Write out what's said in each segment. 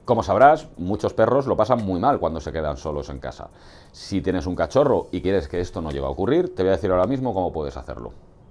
Como sabrás, muchos perros lo pasan muy mal cuando se quedan solos en casa. Si tienes un cachorro y quieres que esto no llegue a ocurrir, te voy a decir ahora mismo cómo puedes hacerlo.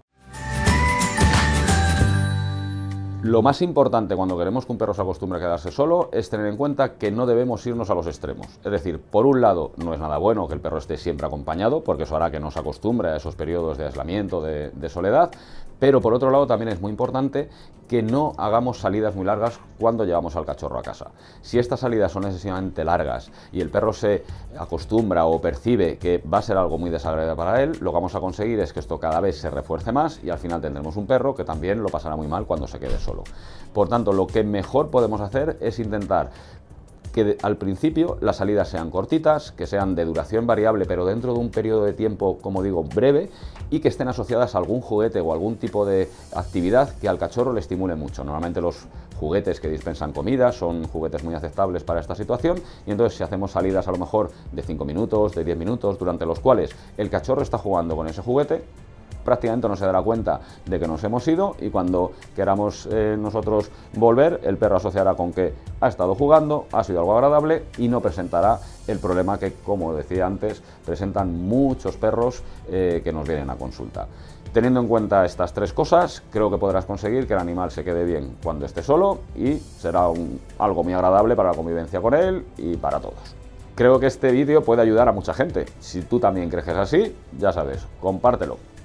Lo más importante cuando queremos que un perro se acostumbre a quedarse solo es tener en cuenta que no debemos irnos a los extremos. Es decir, por un lado, no es nada bueno que el perro esté siempre acompañado, porque eso hará que no se acostumbre a esos periodos de aislamiento, de soledad, pero por otro lado también es muy importante que no hagamos salidas muy largas cuando llevamos al cachorro a casa. Si estas salidas son excesivamente largas y el perro se acostumbra o percibe que va a ser algo muy desagradable para él, lo que vamos a conseguir es que esto cada vez se refuerce más y al final tendremos un perro que también lo pasará muy mal cuando se quede solo. Por tanto, lo que mejor podemos hacer es intentar que al principio las salidas sean cortitas, que sean de duración variable, pero dentro de un periodo de tiempo, como digo, breve, y que estén asociadas a algún juguete o algún tipo de actividad que al cachorro le estimule mucho. Normalmente los juguetes que dispensan comida son juguetes muy aceptables para esta situación, y entonces si hacemos salidas a lo mejor de 5 minutos, de 10 minutos, durante los cuales el cachorro está jugando con ese juguete, prácticamente no se dará cuenta de que nos hemos ido y cuando queramos nosotros volver, el perro asociará con que ha estado jugando, ha sido algo agradable y no presentará el problema que, como decía antes, presentan muchos perros que nos vienen a consulta. Teniendo en cuenta estas tres cosas, creo que podrás conseguir que el animal se quede bien cuando esté solo y será algo muy agradable para la convivencia con él y para todos. Creo que este vídeo puede ayudar a mucha gente. Si tú también crees que es así, ya sabes, compártelo.